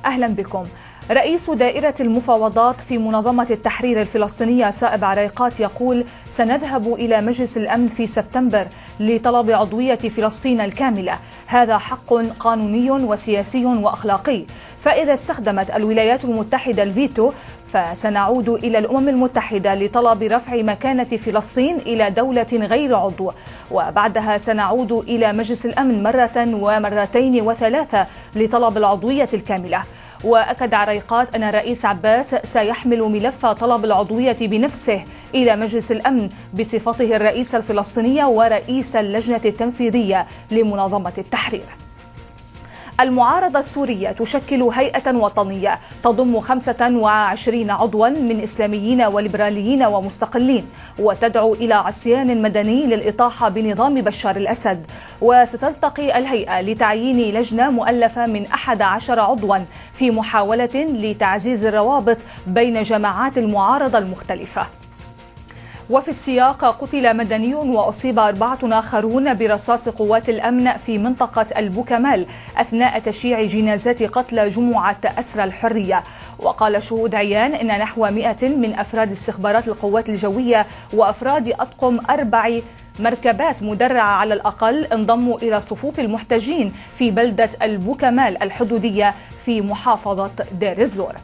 أهلا بكم. رئيس دائرة المفاوضات في منظمة التحرير الفلسطينية سائب عريقات يقول: سنذهب إلى مجلس الأمن في سبتمبر لطلب عضوية فلسطين الكاملة. هذا حق قانوني وسياسي وأخلاقي، فإذا استخدمت الولايات المتحدة الفيتو فسنعود إلى الأمم المتحدة لطلب رفع مكانة فلسطين إلى دولة غير عضو، وبعدها سنعود إلى مجلس الأمن مرة ومرتين وثلاثة لطلب العضوية الكاملة. وأكد عريقات أن الرئيس عباس سيحمل ملف طلب العضوية بنفسه إلى مجلس الأمن بصفته الرئيس الفلسطيني ورئيس اللجنة التنفيذية لمنظمة التحرير. المعارضة السورية تشكل هيئة وطنية تضم 25 عضوا من إسلاميين وليبراليين ومستقلين، وتدعو إلى عصيان مدني للإطاحة بنظام بشار الأسد. وستلتقي الهيئة لتعيين لجنة مؤلفة من 11 عضوا في محاولة لتعزيز الروابط بين جماعات المعارضة المختلفة. وفي السياق، قتل مدني وأصيب 4 آخرون برصاص قوات الأمن في منطقة البوكمال أثناء تشييع جنازات قتلى جمعة أسرى الحرية. وقال شهود عيان إن نحو 100 من أفراد استخبارات القوات الجوية وأفراد أطقم 4 مركبات مدرعة على الأقل انضموا إلى صفوف المحتجين في بلدة البوكمال الحدودية في محافظة دير الزور.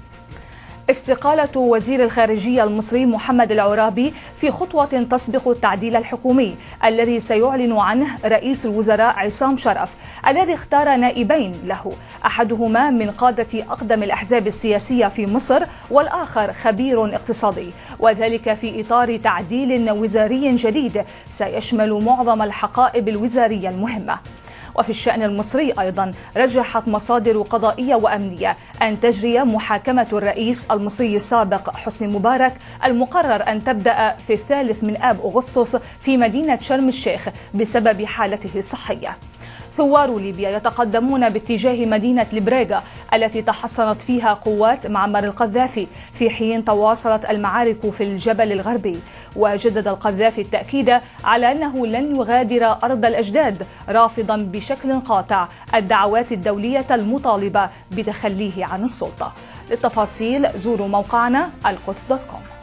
استقالة وزير الخارجية المصري محمد العرابي في خطوة تسبق التعديل الحكومي الذي سيعلن عنه رئيس الوزراء عصام شرف، الذي اختار نائبين له، أحدهما من قادة أقدم الأحزاب السياسية في مصر والآخر خبير اقتصادي، وذلك في إطار تعديل وزاري جديد سيشمل معظم الحقائب الوزارية المهمة. وفي الشأن المصري أيضا، رجحت مصادر قضائية وأمنية أن تجري محاكمة الرئيس المصري السابق حسني مبارك المقرر أن تبدأ في 3 أغسطس في مدينة شرم الشيخ بسبب حالته الصحية. ثوار ليبيا يتقدمون باتجاه مدينة لبريغا التي تحصنت فيها قوات معمر القذافي، في حين تواصلت المعارك في الجبل الغربي. وجدد القذافي التأكيد على أنه لن يغادر أرض الأجداد، رافضا بشكل قاطع الدعوات الدولية المطالبة بتخليه عن السلطة. للتفاصيل زوروا موقعنا القدس.com.